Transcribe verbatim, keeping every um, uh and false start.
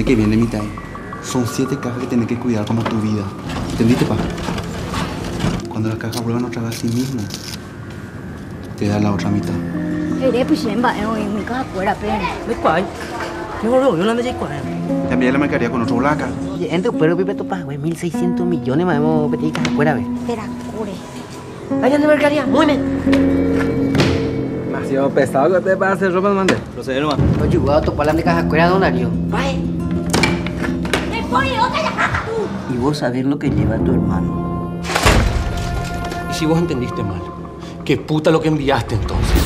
que viene mitad. Son siete cajas que tenés que cuidar como tu vida. ¿Entendiste, pa? Cuando las cajas vuelvan otra vez a sí mismas, te da la otra mitad. Ê, pues em bạn ơi, mình có học của đạp lên. Mấy quái. Thế hồi rồi yo làm gì quái. También la mercadería con otro blaca. Oye, en tu pero pipe tu pa, güey, mil seiscientos millones más hemos pedido caja fuera, güey. Espera, cure. Vayan de mercadería, muy bien. Demasiado pesado que te para hacer ropa, mande. Procede nomás. Oye, voy a topar la de caja fuera, don Darío. Vai. ¡Me voy! ¡Otra la caja tú! Y vos sabés lo que lleva tu hermano. Y si vos entendiste mal, ¿qué puta lo que enviaste entonces?